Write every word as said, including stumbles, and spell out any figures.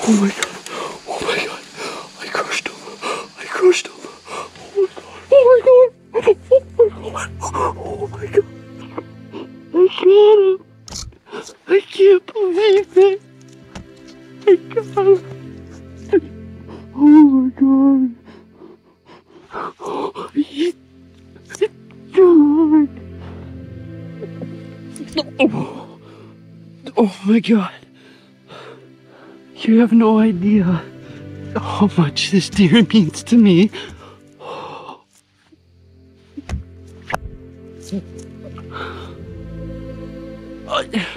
Oh my god. Oh my god. I crushed him. I crushed him. Oh my god. Oh my god. Oh my god. I got him. I can't believe it. I got him. Oh my god. Oh, he died. Oh. Oh my god. You have no idea how much this deer means to me. I,